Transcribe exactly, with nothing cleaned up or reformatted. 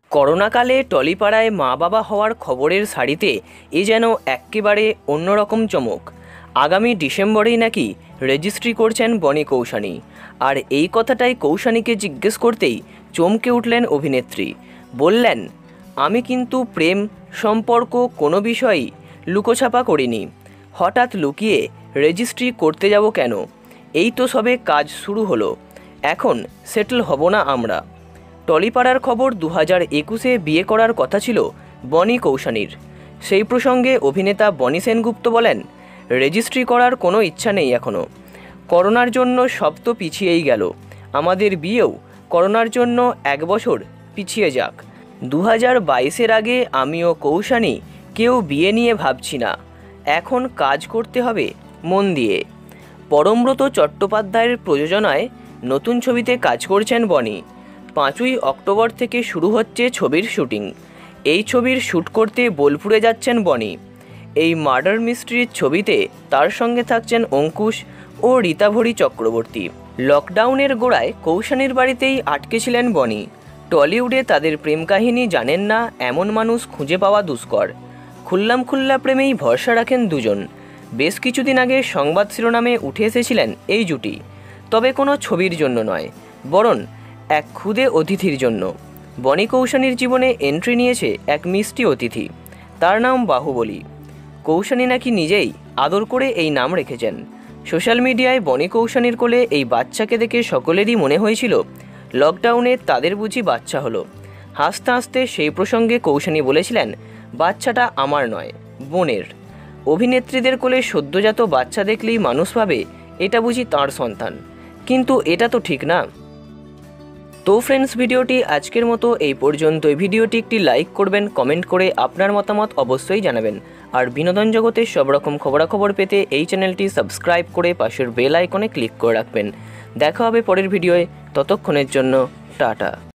করোনাকালে টলিপাড়ায় মা বাবা হওয়ার খবরের সারিতে এ যেন এক্কেবারে অন্যরকম চমক। আগামী ডিসেম্বরেই নাকি রেজিস্ট্রি করছেন বনি কৌশানী। আর এই কথাটাই কৌশানীকে জিজ্ঞেস করতেই চমকে উঠলেন অভিনেত্রী। বললেন, আমি কিন্তু প্রেম সম্পর্ক কোনো বিষয়ই লুকোছাপা করিনি। হঠাৎ লুকিয়ে রেজিস্ট্রি করতে যাব কেন? এই তো সবে কাজ শুরু হলো, এখন সেটেল হব না আমরা? টলিপাড়ার খবর দু হাজার একুশে বিয়ে করার কথা ছিল বনি কৌশানীর। সেই প্রসঙ্গে অভিনেতা বনি সেনগুপ্ত বলেন, রেজিস্ট্রি করার কোনো ইচ্ছা নেই এখনও। করোনার জন্য সব তো পিছিয়েই গেল, আমাদের বিয়েও করোনার জন্য এক বছর পিছিয়ে যাক। দু হাজার বাইশের আগে আমিও কৌশানী কেউ বিয়ে নিয়ে ভাবছি না, এখন কাজ করতে হবে মন দিয়ে। পরমব্রত চট্টোপাধ্যায়ের প্রযোজনায় নতুন ছবিতে কাজ করছেন বনি। পাঁচই অক্টোবর থেকে শুরু হচ্ছে ছবির শুটিং। এই ছবির শ্যুট করতে বোলপুরে যাচ্ছেন বনি। এই মার্ডার মিস্ট্রির ছবিতে তার সঙ্গে থাকছেন অঙ্কুশ ও রীতাভরি চক্রবর্তী। লকডাউনের গোড়ায় কৌশানীর বাড়িতেই আটকে ছিলেন বনি। টলিউডে তাদের প্রেম কাহিনী জানেন না এমন মানুষ খুঁজে পাওয়া দুষ্কর। খুল্লাম খুল্লা প্রেমেই ভরসা রাখেন দুজন। বেশ কিছুদিন আগে সংবাদ শিরোনামে উঠে এসেছিলেন এই জুটি, তবে কোনো ছবির জন্য নয়, বরং এক ক্ষুদে অতিথির জন্য। বনি কৌশানীর জীবনে এন্ট্রি নিয়েছে এক মিষ্টি অতিথি, তার নাম বাহুবলী। কৌশানী নাকি নিজেই আদর করে এই নাম রেখেছেন। সোশ্যাল মিডিয়ায় বনি কৌশানীর কোলে এই বাচ্চাকে দেখে সকলেরই মনে হয়েছিল লকডাউনে তাদের বুঝি বাচ্চা হলো। হাসতে হাসতে সেই প্রসঙ্গে কৌশানী বলেছিলেন, বাচ্চাটা আমার নয়, বোনের। অভিনেত্রীদের কোলে সদ্যজাত বাচ্চা দেখলেই মানুষ ভাবে এটা বুঝি তাঁর সন্তান, কিন্তু এটা তো ঠিক না। তো ফ্রেন্ডস, ভিডিওটি আজকের মতো এই পর্যন্ত। ভিডিওটি একটি লাইক করবেন, কমেন্ট করে আপনার মতামত অবশ্যই জানাবেন। আর বিনোদন জগতের সব রকম খবরাখবর পেতে এই চ্যানেলটি সাবস্ক্রাইব করে পাশের বেল আইকনে ক্লিক করে রাখবেন। দেখা হবে পরের ভিডিওয়, ততক্ষণের জন্য টাটা।